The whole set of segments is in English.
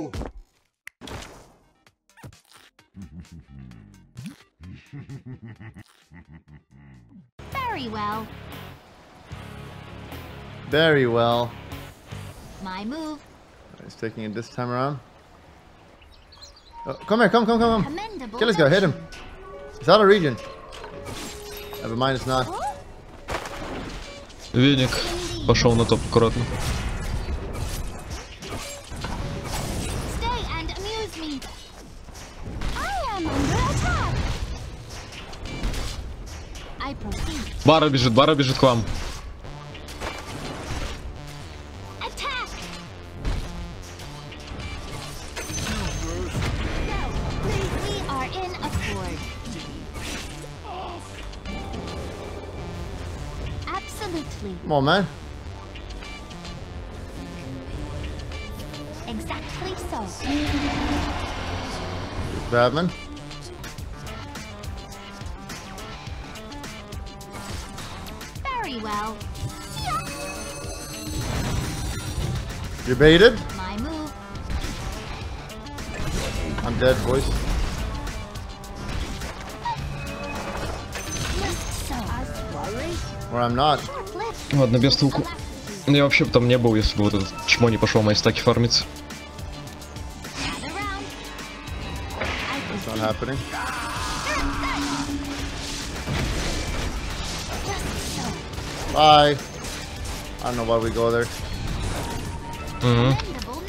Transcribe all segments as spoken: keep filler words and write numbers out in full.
Very well. Very well. My move. He's taking it this time around. Oh, come here, come, come, come, come. Commendable Okay, let's go, hit him. He's out of region. Never mind, it's not. Веник пошел на топ аккуратно. Stay and amuse me. I am under attack. I proceed. Бара бежит, Бара бежит к вам. Attack. We are in accord. Absolutely. Come on, man. Exactly so. Batman. Very well. You baited? My move. I'm dead, boys. Just so. Or I'm not. Ладно, без толку. Ну я вообще бы там не был, если бы вот этот чмо не пошел мои стаки фармиться. It's not happening. Bye. I don't know why we go there. Mm-hmm.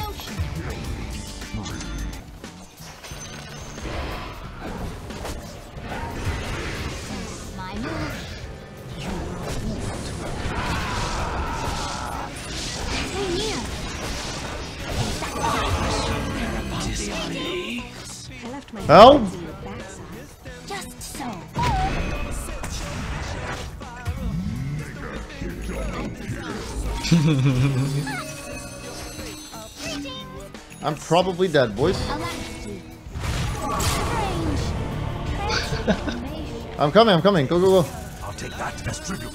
Help! Just so. I'm probably dead, boys. I'm coming, I'm coming. Go, go, go. I'll take that as tribute.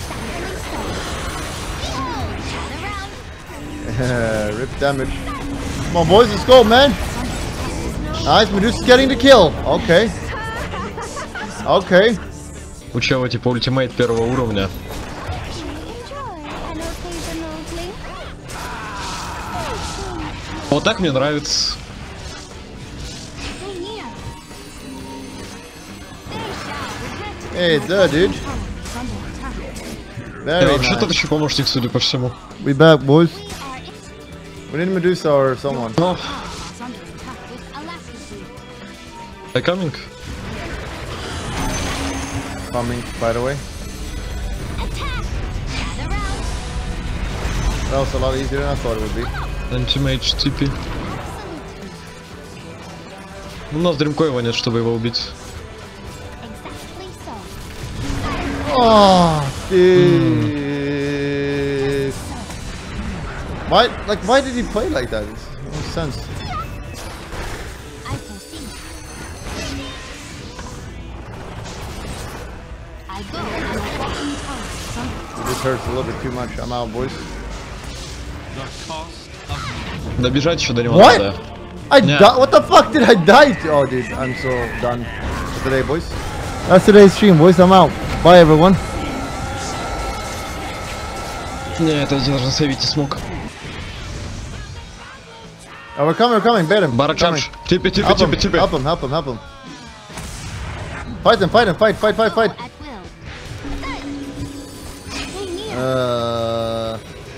Yeah, rip damage. Come on, boys, let's go, man. Nice, Medusa's getting the kill. Okay. Okay. У чего типа ультимейт первого уровня. Вот так мне нравится. Hey, it's there, dude. Я Very вообще nice. тот еще помощник, судя по всему. We back, boys. We need Medusa or someone. Oh. I coming. Coming, by the way. That was a lot easier than I thought it would be. Антимейдж типи. У нас дримкоева нет, чтобы его убить. Oh, dude. Mm. Why, like, why did he play like that? It makes no sense. This hurts a little bit too much. I'm out, boys. Добежать еще до него What? надо. I di- What the fuck did I die to? Oh, dude, I'm so done for today, boys. That's today's stream, boys. I'm out. Bye, everyone. Не, это я даже сейвить не смог. Oh, we're coming, we're coming. Bait him. Бара Coming. чарж. Типи, типи, Help him, типи, типи. help him, help him, help him. Fight him, fight him, fight, fight, fight, fight. Uh.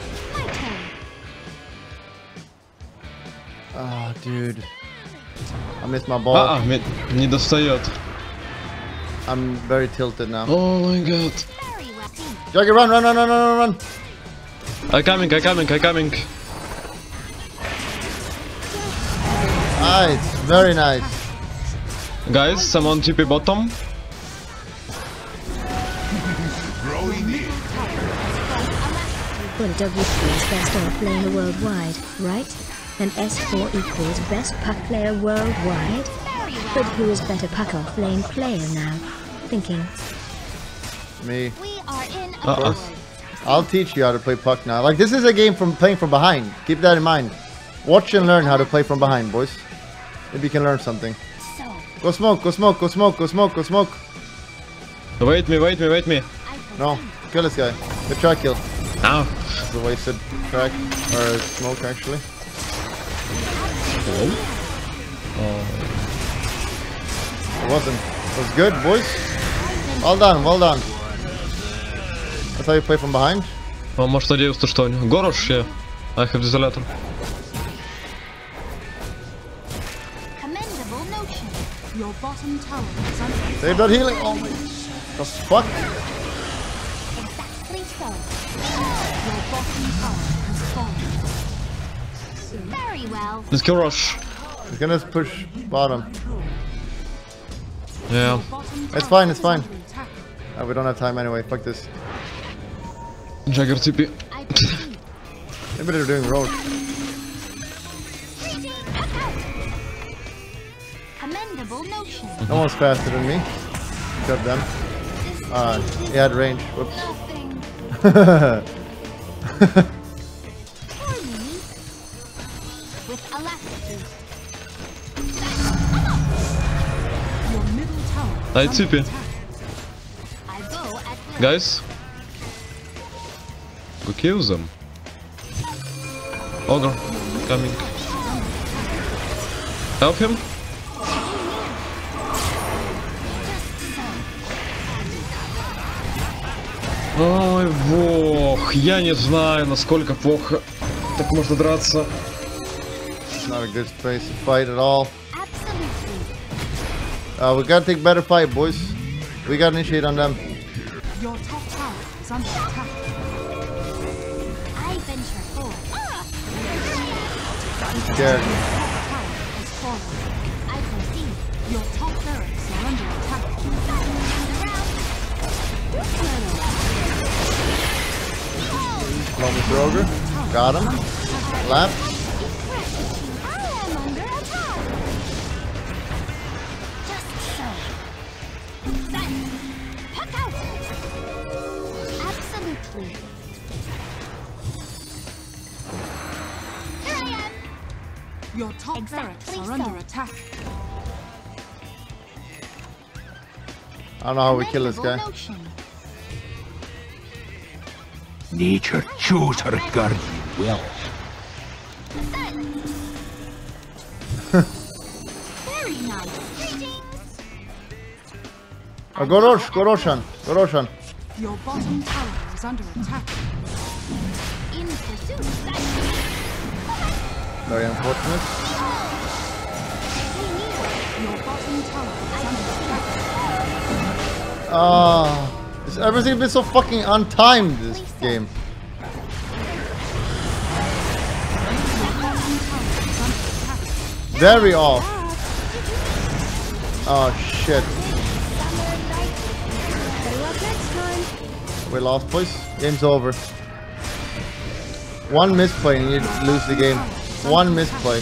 Oh, dude. I missed my ball. А, а, не достает. I'm very tilted now. О май гад. Juggy, run, run, run, run, run, run. I coming, I coming, I coming. Nice, very nice. Guys, someone T P bottom. Well, W three is best R player worldwide, right? And S four equals best puck player worldwide. But who is better puck off lane player now? Thinking. Me. We are in Of course. I'll teach you how to play puck now. Like, this is a game from playing from behind. Keep that in mind. Watch and learn how to play from behind, boys. Maybe you can learn something. So, Go smoke, go smoke, go smoke, go smoke, go smoke. Wait me, wait me, wait me. I No, kill this guy. Good try kill. Now. It's a wasted track. Or smoke, actually. Oh. It wasn't. It was good, boys. Well done, well done. That's how you play from behind. Oh, может, надеюсь, то что? Gorosh, yeah. I have this Elaitoh. commendable notion. Your bottom tower is under Save that healing. Oh my. The fuck? Exactly so. Your bottom tower has fallen. Very well. Let's kill Rush. He's gonna push bottom. Yeah. Bottom It's tower fine, it's is fine. under attack. Uh, we don't have time anyway. Fuck this. Jagger T P. I perceive. Maybe they're doing road. Commendable notion. No one's faster than me. Got them. Uh, he had range. Whoops. Nothing. For me. With Elaitoh. Your middle tower is I under T P. attack. I go at will. Guys. Go kill them. Ogre. Coming. Help him. Ой, бог, я не знаю, насколько плохо так можно драться. It's not a good place to fight at all. Absolutely. Uh, we gotta take better fight, boys. We gotta initiate on them. Your top tower is under attack. I venture forth. I'm scared. Your top tower has fallen. I perceive. Your top barracks are under attack. Call me Ogre. Got him. Left. I am under attack. Just so. Set. Puck out. Absolutely. Here I am. Your top Exactly barracks are so. under attack. I don't know how we kill this guy. Commendable notion. Nature chose her guardian well. Very nice. Greetings. Oh, go Rosh, go Roshan. Go Roshan. Your bottom tower is under attack. In pursuit. Very unfortunate. Your bottom tower is under attack. Ah, uh, everything been so fucking untimed this game. Very off. Oh shit. We lost, boys. Game's over. One misplay and you lose the game. One misplay.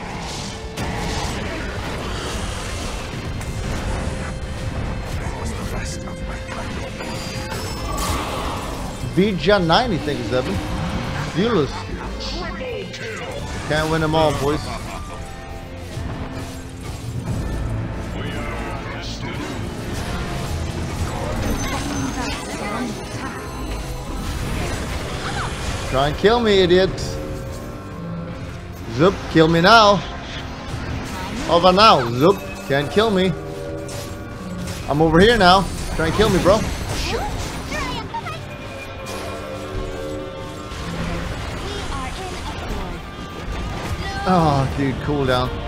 Bija ninety, thank you, Zevin. Viewless. Can't win them all, boys. Try and kill me, idiot. Zoop, kill me now. Over now, Zoop, can't kill me. I'm over here now. Try and kill me, bro. Oh, dude, cool down.